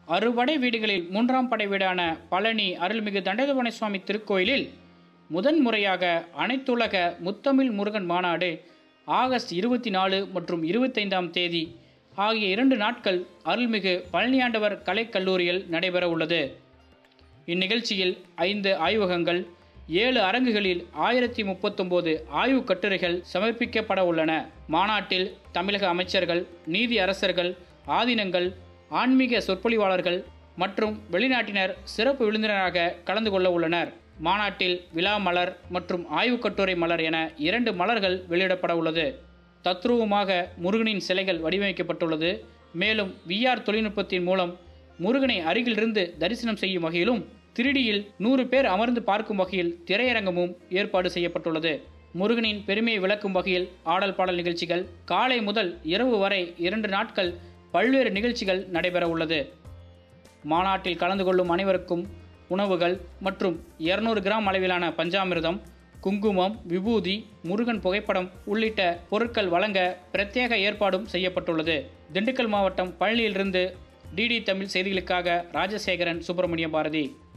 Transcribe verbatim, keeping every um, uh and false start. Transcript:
அறுபடை வீடுகளில் மூன்றாம் படை வீடான பழனி அருள்மிகு தண்டாயுதபாணி சுவாமி திருக்கோயிலில் முதன் முறையாக அனைத்துலக முத்தமிழ் முருகன் மாநாடு ஆகஸ்ட் இருபத்தி நாலு மற்றும் இருபத்தைந்தாம் தேதி ஆகிய இரண்டு நாட்கள் அருள்மிகு பழனியாண்டவர் கலைக்கல்லூரியில் நடைபெற உள்ளது. இந்நிகழ்ச்சியில் ஐந்து ஆய்வகங்கள், ஏழு அரங்குகளில் ஆயிரத்தி முப்பத்தொம்போது ஆய்வு கட்டுரைகள் சமர்ப்பிக்கப்பட உள்ளன. மாநாட்டில் தமிழக அமைச்சர்கள், நீதி அரசர்கள், ஆதீனங்கள், ஆன்மீக சொற்பொழிவாளர்கள் மற்றும் வெளிநாட்டினர் சிறப்பு விருந்தினராக கலந்து கொள்ள உள்ளனர். மாநாட்டில் விழா மலர் மற்றும் ஆய்வு கட்டுரை மலர் என இரண்டு மலர்கள் வெளியிடப்பட உள்ளது. தத்ரூபமாக முருகனின் சிலைகள் வடிவமைக்கப்பட்டுள்ளது. மேலும் விஆர் தொழில்நுட்பத்தின் மூலம் முருகனை அருகிலிருந்து தரிசனம் செய்யும் வகையிலும் த்ரீ டியில் நூறு பேர் அமர்ந்து பார்க்கும் வகையில் திரையரங்கமும் ஏற்பாடு செய்யப்பட்டுள்ளது. முருகனின் பெருமையை விளக்கும் வகையில் ஆடல் பாடல் நிகழ்ச்சிகள் காலை முதல் இரவு வரை இரண்டு நாட்கள் பல்வேறு நிகழ்ச்சிகள் நடைபெற உள்ளது. மாநாட்டில் கலந்து கொள்ளும் அனைவருக்கும் உணவுகள் மற்றும் இருநூறு கிராம் அளவிலான பஞ்சாமிர்தம், குங்குமம், விபூதி, முருகன் புகைப்படம் உள்ளிட்ட பொருட்கள் வழங்க பிரத்யேக ஏற்பாடும் செய்யப்பட்டுள்ளது. திண்டுக்கல் மாவட்டம் பழனியிலிருந்து டிடி தமிழ் செய்திகளுக்காக ராஜசேகரன், சுப்பிரமணிய பாரதி.